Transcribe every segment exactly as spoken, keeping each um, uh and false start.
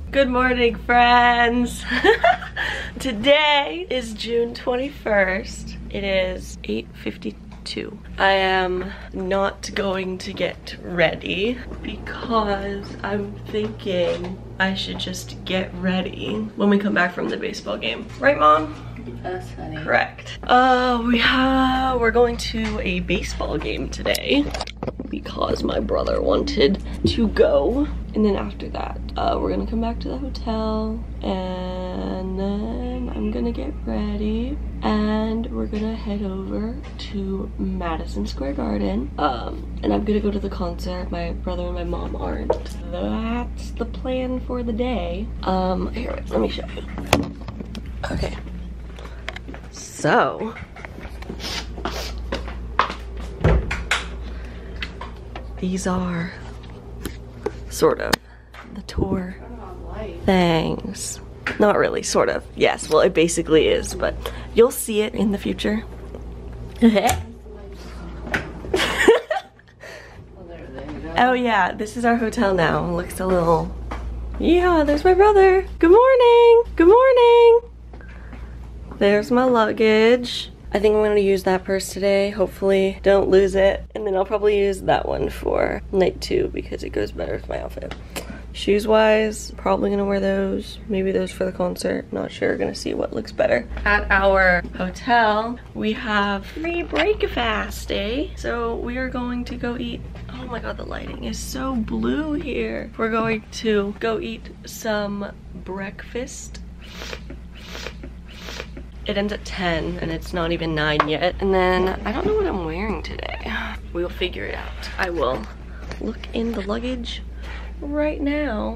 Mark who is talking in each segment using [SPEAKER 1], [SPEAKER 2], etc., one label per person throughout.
[SPEAKER 1] Good morning, friends. Today is June twenty-first. It is eight fifty-two. I am not going to get ready because I'm thinking I should just get ready when we come back from the baseball game. Right, Mom?
[SPEAKER 2] Yes, honey.
[SPEAKER 1] Correct. Uh, we have, we're going to a baseball game today because my brother wanted to go. And then after that, uh, we're gonna come back to the hotel and then I'm gonna get ready and we're gonna head over to Madison Square Garden. Um, and I'm gonna go to the concert. My brother and my mom aren't. That's the plan for the day. Um, here, let me show you. Okay. So, these are sort of the tour things. Not really, sort of. Yes, well, it basically is, but you'll see it in the future. Oh yeah, this is our hotel now. It looks a little... Yeah, there's my brother. Good morning. Good morning. There's my luggage. I think I'm gonna use that purse today. Hopefully don't lose it. And then I'll probably use that one for night two because it goes better with my outfit. Shoes wise, probably gonna wear those. Maybe those for the concert. Not sure, gonna see what looks better. At our hotel, we have free breakfast, eh? So we are going to go eat. Oh my God, the lighting is so blue here. We're going to go eat some breakfast. It ends at ten and it's not even nine yet. And then I don't know what I'm wearing today. We'll figure it out. I will look in the luggage right now.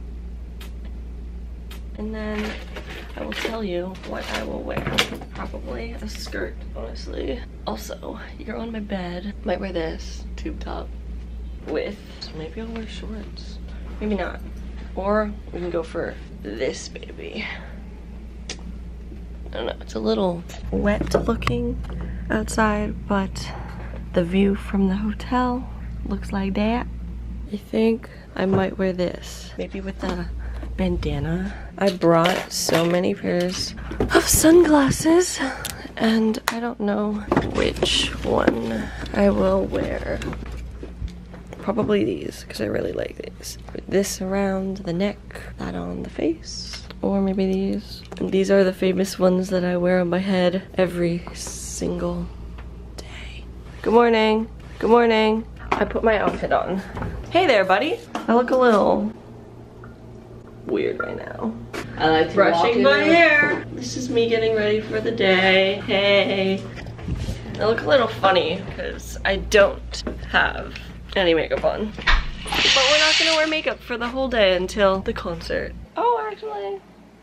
[SPEAKER 1] And then I will tell you what I will wear. Probably a skirt, honestly. Also, you're on my bed. Might wear this tube top with, so maybe I'll wear shorts. Maybe not. Or we can go for this baby. I don't know, it's a little wet looking outside, but the view from the hotel looks like that. I think I might wear this, maybe with a bandana. I brought so many pairs of sunglasses and I don't know which one I will wear. Probably these, because I really like these. With this around the neck, that on the face. Or maybe these. And these are the famous ones that I wear on my head every single day. Good morning. Good morning. I put my outfit on. Hey there, buddy. I look a little weird right now.
[SPEAKER 2] I like to
[SPEAKER 1] brushing my hair. This is me getting ready for the day. Hey. I look a little funny because I don't have any makeup on. But we're not gonna wear makeup for the whole day until the concert. Oh, actually.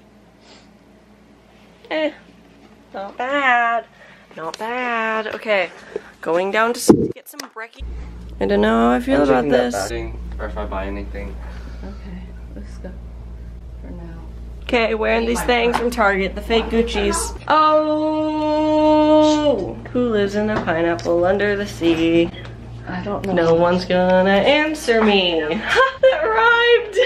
[SPEAKER 1] Eh. Not bad. Not bad. Okay. Going down to get some brekkie. I don't know how I feel
[SPEAKER 3] I'm
[SPEAKER 1] about this.
[SPEAKER 3] Batting, or if I buy anything.
[SPEAKER 2] Okay, let's go for now.
[SPEAKER 1] Okay, wearing these things from Target, the fake Gucci's. Oh! Who lives in a pineapple under the sea?
[SPEAKER 2] I don't know.
[SPEAKER 1] No one's gonna answer me. That rhymed!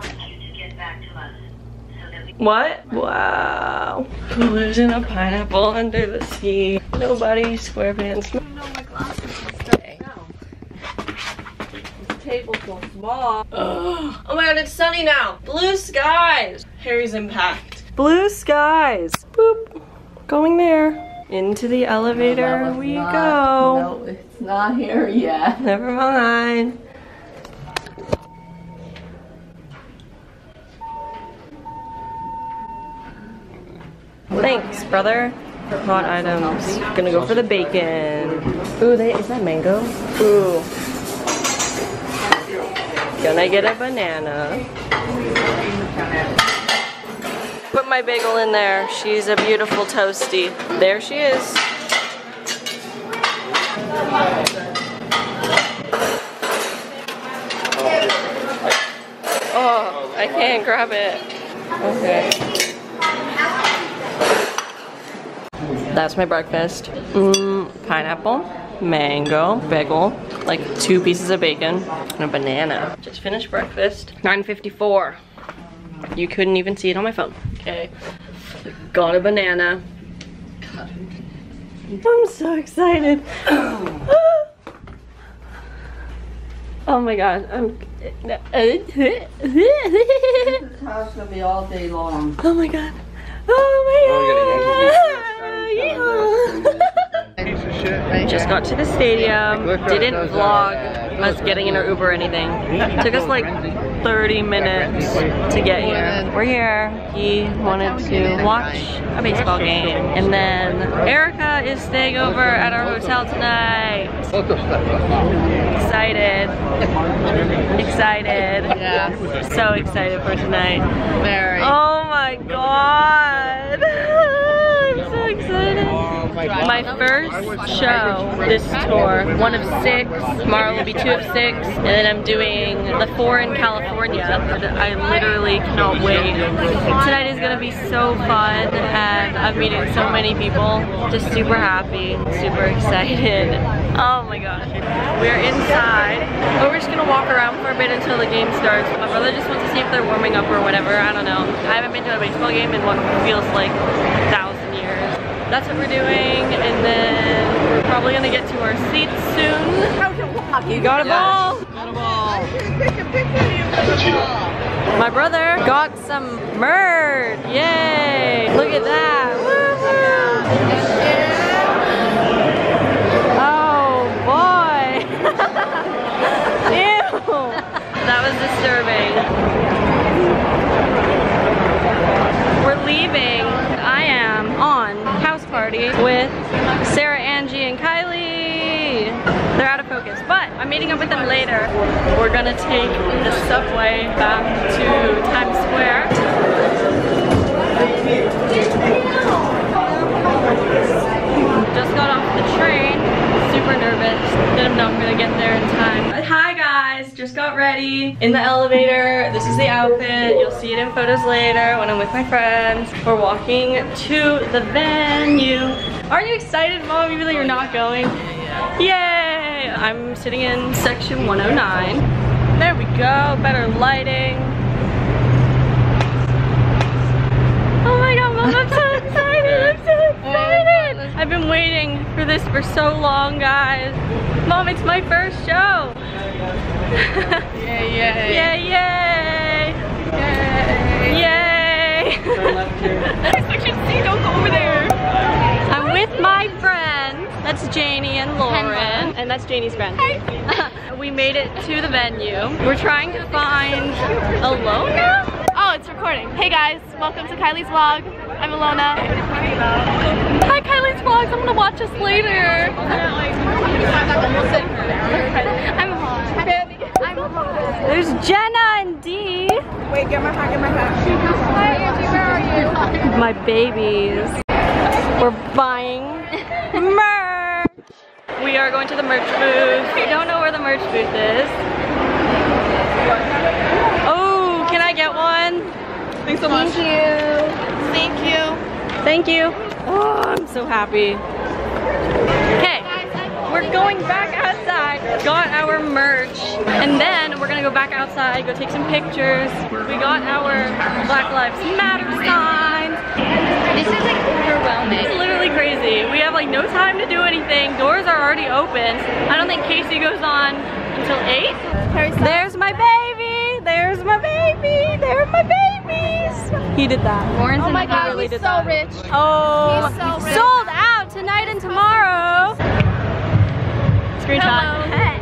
[SPEAKER 1] What? Wow. Who lives in a pineapple under the sea? Nobody, SquarePants.
[SPEAKER 2] No, my glasses will stay. No. The table's so small.
[SPEAKER 1] Oh my God, it's sunny now. Blue skies. Harry's impact. Blue skies. Boop. Going there. Into the elevator
[SPEAKER 2] no,
[SPEAKER 1] we
[SPEAKER 2] not,
[SPEAKER 1] go.
[SPEAKER 2] No, it's not here yet.
[SPEAKER 1] Never mind. Thanks, brother. Hot items. Gonna go for the bacon. Ooh, they, is that mango? Ooh. Gonna get a banana. Put my bagel in there. She's a beautiful toasty. There she is. Oh, I can't grab it. Okay. That's my breakfast. Mm, pineapple, mango, bagel, like two pieces of bacon, and a banana. Just finished breakfast. nine fifty-four. You couldn't even see it on my phone. Okay, got a banana. I'm so excited. Oh my god, I'm...
[SPEAKER 2] This house gonna be all day long.
[SPEAKER 1] Oh my god. Oh my god. Just got to the stadium. Didn't vlog us getting in our Uber or anything. Took us like thirty minutes to get here. We're here. He wanted to watch a baseball game. And then Erica is staying over at our hotel tonight. Excited. Excited.
[SPEAKER 2] Yeah.
[SPEAKER 1] So excited for tonight.
[SPEAKER 2] Very.
[SPEAKER 1] Oh my god. I'm so excited. My first show this tour, one of six. Tomorrow will be two of six. And then I'm doing the four in California. I literally cannot wait. Tonight is gonna be so fun and I'm meeting so many people. Just super happy, super excited. Oh my gosh. We're inside. But we're just gonna walk around for a bit until the game starts. My brother just wants to see if they're warming up or whatever. I don't know. I haven't been to a baseball game in what feels like a thousand years. That's what we're doing, and then we're probably gonna get to our seats soon. You got a ball?
[SPEAKER 2] Got a ball.
[SPEAKER 1] My brother got some merch. Yay! Look at that. Woohoo! Oh boy! Ew! That was disturbing. We're leaving. I am on house party with Sarah, Angie, and Kylie. They're out of focus, but I'm meeting up with them later. We're gonna take the subway back to Times Square. Just got off the train. Super nervous that I'm not gonna get there in time. Hi guys, just got ready in the elevator. This is the outfit. You'll see it in photos later when I'm with my friends. We're walking to the venue. Aren't you excited, Mom, even though you're not going? Yay! I'm sitting in section one oh nine. There we go, better lighting. Oh my god, Mom, I'm so excited! I'm so excited! I've been waiting for this for so long, guys. Mom, it's my first show!
[SPEAKER 2] Yay, yay.
[SPEAKER 1] Yay, yay!
[SPEAKER 2] Yay.
[SPEAKER 1] Yay! Section C, don't go over there! I'm with my friends. That's Janie and Lauren. And that's Janie's friend. We made it to the venue. We're trying to find Alona?
[SPEAKER 4] Oh, it's recording. Hey guys, welcome to Kylie's vlog. I'm Alona. Hi Kylie's vlogs, I'm gonna watch us later. I'm I'm
[SPEAKER 1] There's Jenna and Dee.
[SPEAKER 2] Wait, get my hat, get my hat.
[SPEAKER 4] Hi Angie, where are you?
[SPEAKER 1] My babies. We're buying merch. We are going to the merch booth. I don't know where the merch booth is. Oh, can I get one?
[SPEAKER 2] Thanks so much.
[SPEAKER 4] Thank you. Thank you.
[SPEAKER 1] Thank you. Oh, I'm so happy. Okay, we're going back outside. Got our merch. And then we're gonna go back outside, go take some pictures. We got our Black Lives Matter signs.
[SPEAKER 4] This is like overwhelming.
[SPEAKER 1] It's literally crazy. We have like no time to do anything. Doors are already open. I don't think Casey goes on until eight. There's my baby. There's my baby. There are my babies. He did that. Warren's
[SPEAKER 4] Oh my god,
[SPEAKER 1] literally
[SPEAKER 4] he's
[SPEAKER 1] did
[SPEAKER 4] so
[SPEAKER 1] that.
[SPEAKER 4] rich.
[SPEAKER 1] Oh,
[SPEAKER 4] He's so rich.
[SPEAKER 1] sold out tonight and tomorrow. Screenshot.
[SPEAKER 4] Hey.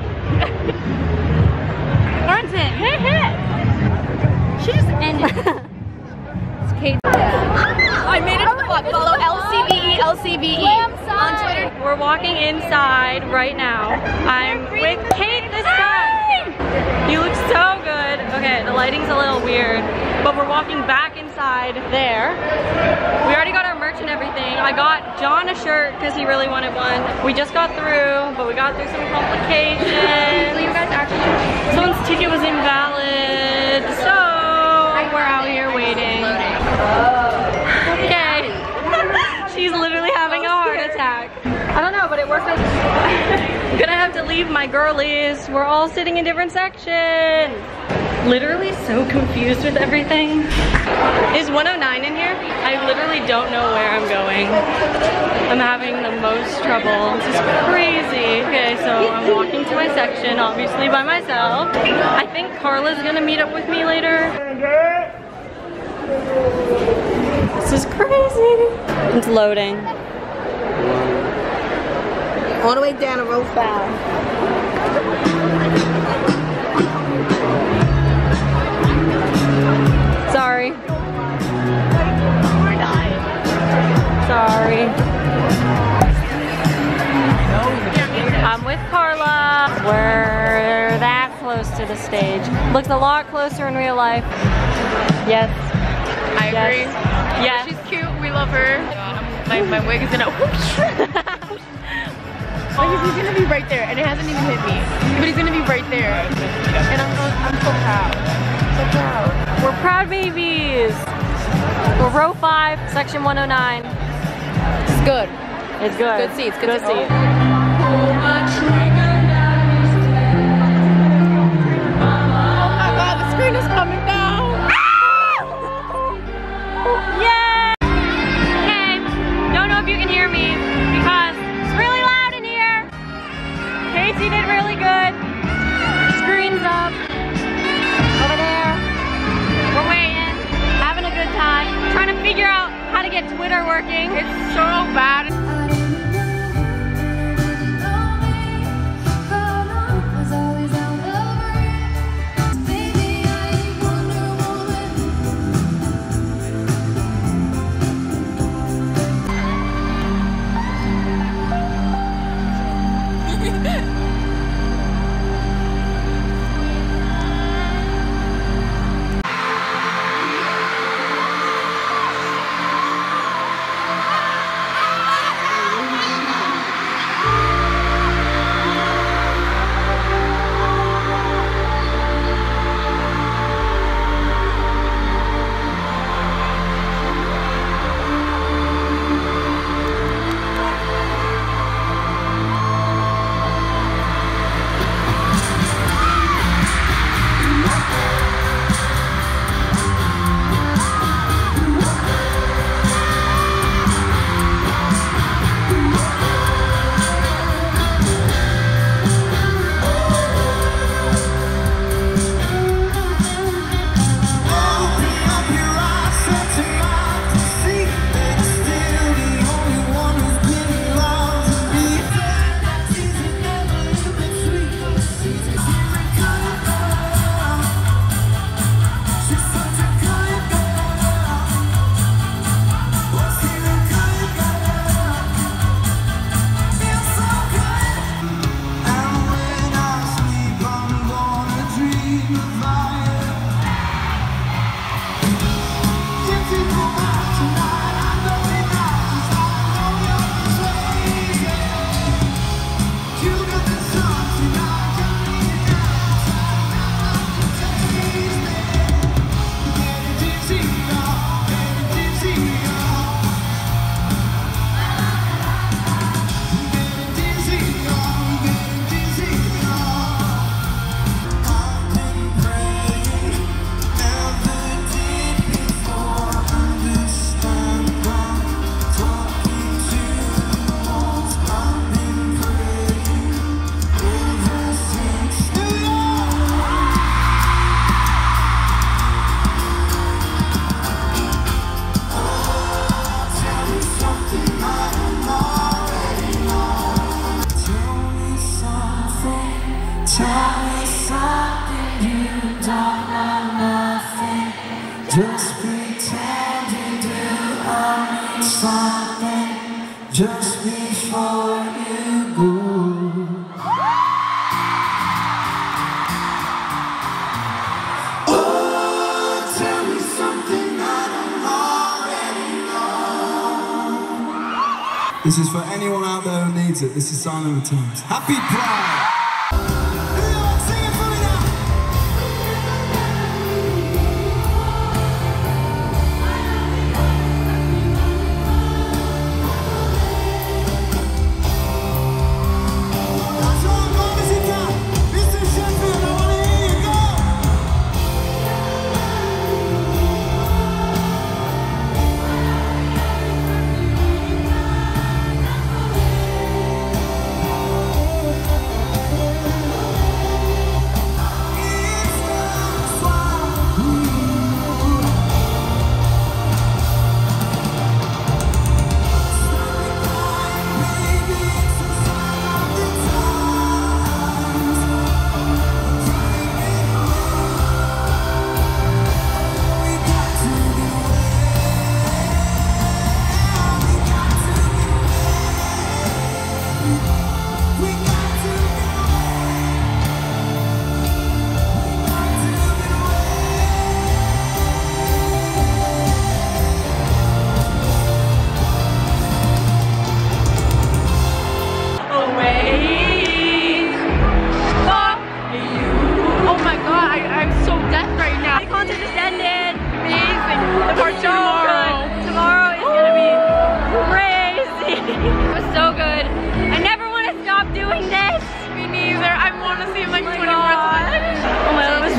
[SPEAKER 1] Warren's in. Hey, hey. She just ended. It's Kate.
[SPEAKER 4] I made it to the vlog. Follow L C B E L C B E on Twitter.
[SPEAKER 1] We're walking inside right now. I'm with Kate this time. You look so good. Okay, the lighting's a little weird, but we're walking back inside there. We already got our merch and everything. I got John a shirt because he really wanted one. We just got through, but we got through some complications.
[SPEAKER 4] So you guys actually
[SPEAKER 1] Someone's ticket was invalid, so we're out here waiting. Okay. She's literally having a heart attack. I don't know, but it worked out. I'm gonna have to leave believe my girlies, we're all sitting in different sections. Literally so confused with everything. Is one oh nine in here? I literally don't know where I'm going. I'm having the most trouble. This is crazy. Okay, so I'm walking to my section, obviously by myself. I think Carla's gonna meet up with me later. This is crazy. It's loading.
[SPEAKER 2] All the way down to row five.
[SPEAKER 1] Sorry. Sorry. I'm with Carla. We're that close to the stage. Looks a lot closer in real life. Yes.
[SPEAKER 4] I
[SPEAKER 1] Yes.
[SPEAKER 4] agree.
[SPEAKER 1] Yeah.
[SPEAKER 4] She's cute. We love her. My, my wig is gonna whoosh. Like he's gonna be right there, and it hasn't even hit me. But he's gonna be right there, and I'm I'm so proud. So proud.
[SPEAKER 1] We're proud babies. We're row five, section one oh nine.
[SPEAKER 4] It's good.
[SPEAKER 1] It's good.
[SPEAKER 4] Good seats. Good,
[SPEAKER 1] Good
[SPEAKER 4] seats.
[SPEAKER 1] seats.
[SPEAKER 4] Oh my God! The screen is coming down.
[SPEAKER 1] Yay! Okay, don't know if you can hear me because it's really loud in here. Casey did really good. Screen's up. Over there. We're waiting. Having a good time. Trying to figure out how to get Twitter working.
[SPEAKER 4] It's so bad.
[SPEAKER 5] Just pretend you do I need something just before you go. Oh, tell me something I don't already know. This is for anyone out there who needs it. This is Sign of the Times. Happy Pride! That's all I'm going to see.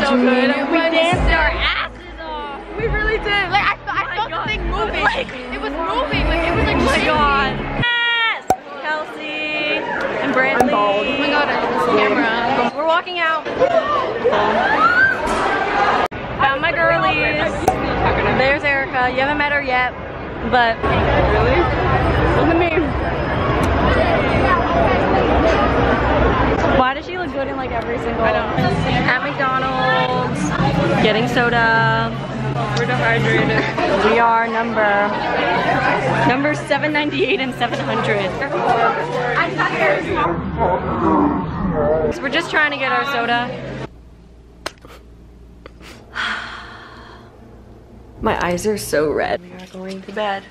[SPEAKER 4] so good. We danced our asses off. We really did. Like I, I felt the thing moving. Like it was moving. Like it was like. Oh my god. Yes. Kelsey and Brantley. Oh my god, I love this camera. We're walking out. Found my girlies. There's Erica. You haven't met her yet, but really, look at me. Why does she look good in like every single? I don't know. At McDonald's, getting soda. We're dehydrated. We are number number seven ninety-eight and seven hundred. So we're just trying to get our soda.
[SPEAKER 1] My eyes are so red. We are going to bed.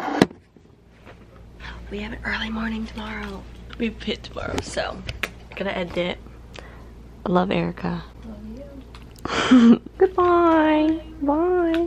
[SPEAKER 1] We have an early morning tomorrow. We pit tomorrow, so gonna edit it. I love Erica. Love you. Goodbye. Bye.